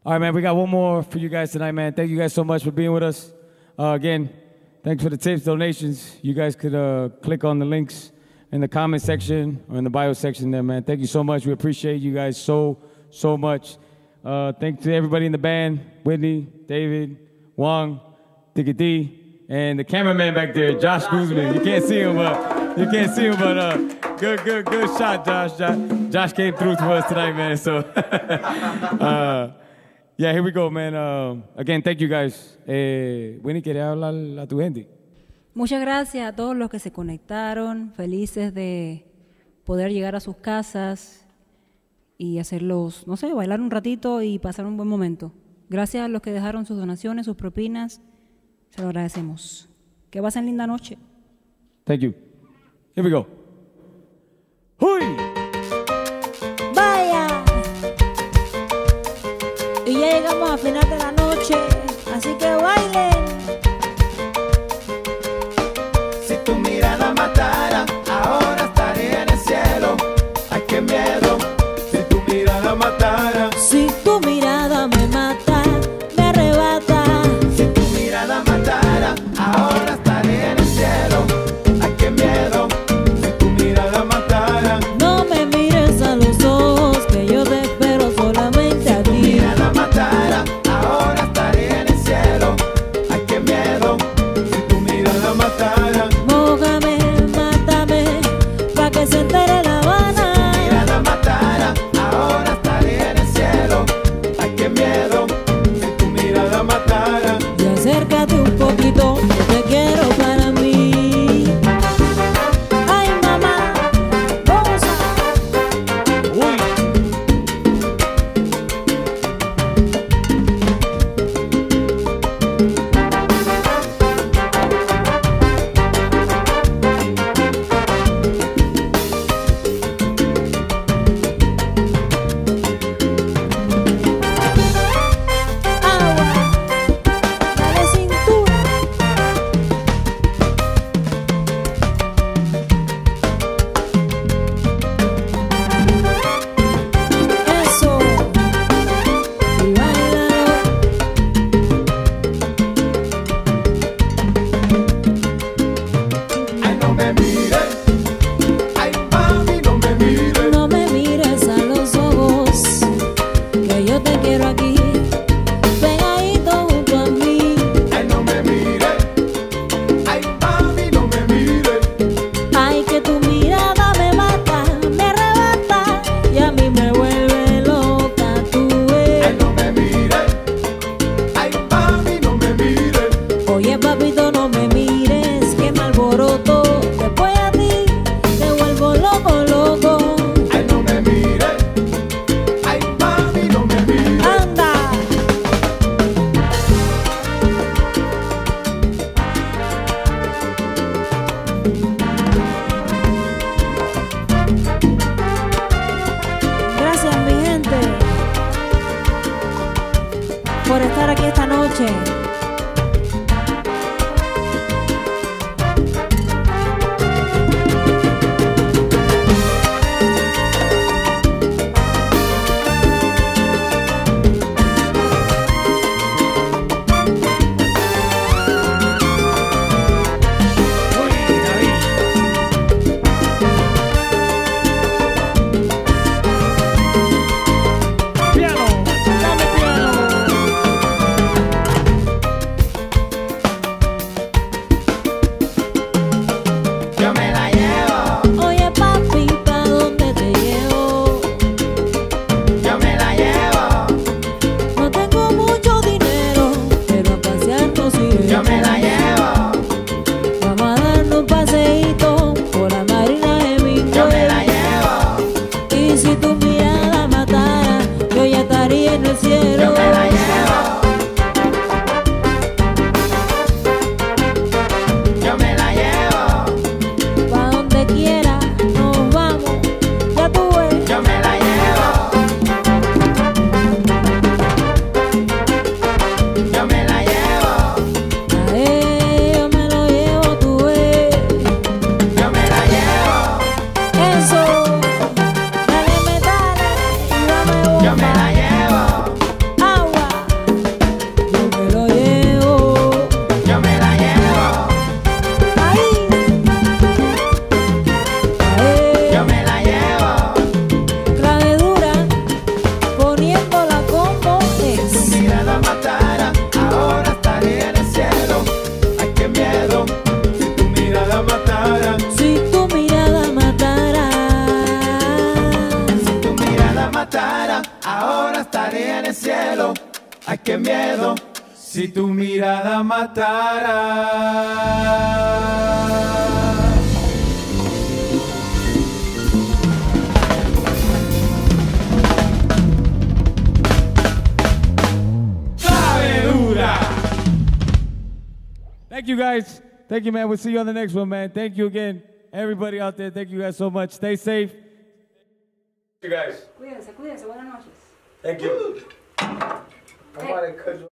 All right, man, we got one more for you guys tonight, man. Thank you guys so much for being with us. Again, thanks for the tips, donations. You guys could click on the links in the comment section or in the bio section there, man. Thank you so much. We appreciate you guys so much. Thanks to everybody in the band, Whitney, David, Wang, Diggy D, and the cameraman back there, Josh Guzman. You can't see him, but good shot, Josh. Josh came through to us tonight, man. So, yeah, here we go, man. Again, thank you guys. Winnie, ¿quieres hablar a tu gente? Muchas gracias a todos los que se conectaron, felices de poder llegar a sus casas y hacerlos, no sé, bailar un ratito y pasar un buen momento. Gracias a los que dejaron sus donaciones, sus propinas, se lo agradecemos. Que pasen linda noche. Thank you. Here we go. ¡Huy! ¡Vaya! Y ya llegamos al final de la noche, así que bailen. Si tu mirada matara, ahora estaría en el cielo. Ay, qué miedo. Si tu mirada matara, si tu mirada me mata, me arrebata. Si tu mirada matara, ahora estaría en el cielo. Ay, qué miedo. Si tu mirada matara, no me mires a los ojos, que yo te espero solamente a ti. Si tu mirada matara, ahora estaría en el cielo. Ay, qué miedo. Si tu mirada matara, mójame, mátame, pa' que se entere La Habana. si tu mirada matara, ahora estaría en el cielo. Ay, qué miedo. Si tu mirada matara, Y acércate un poquito, que te quiero para mí. Ay, mamá, goza. ¡Uy! Agua, dale cintura. Eso, y bailalo. ay, no me mires. Ay, mami, no me mires. No me mires a los ojos, que yo te quiero aquí, pegadito junto a mí. Ay, no me mires. Ay, mami, no me mires. Ay, que tu mirada me mata, me arrebata, y a mí me vuelve loca, tú Ay, ves. no me mires. Ay, mami, no me mires. Oye, papito, no me mires, que me alboroto, después a ti te vuelvo loco, loco. Ay, no me mires. Ay, mami, no me mires. Anda. Gracias, mi gente, por estar aquí esta noche. Piano, dame piano. Yo me la llevo. Oye, papi, ¿pa' dónde te llevo? Yo me la llevo. No tengo mucho dinero, pero a pasear nos iremos. Yo me la llevo. Vamos a darnos un paseíto por la marina de mi Yo me la llevo. Y si tu mirada matara, yo ya estaría en el cielo. Yo me la llevo. Yo me la llevo. Pa' donde quiera nos vamos, ya tú ves. Yo me la llevo. Yo me la llevo. A yo me lo llevo, tú ves. Yo me la llevo. Eso, dale metales y dame bomba. Yo me la llevo. estaría en el cielo. Ay, qué miedo, si tu mirada matara. Thank you guys. Thank you, man. We'll see you on the next one, man. Thank you again. Everybody out there, thank you guys so much. Stay safe. You guys. Cuídense, cuídense. Buenas noches. Thank you.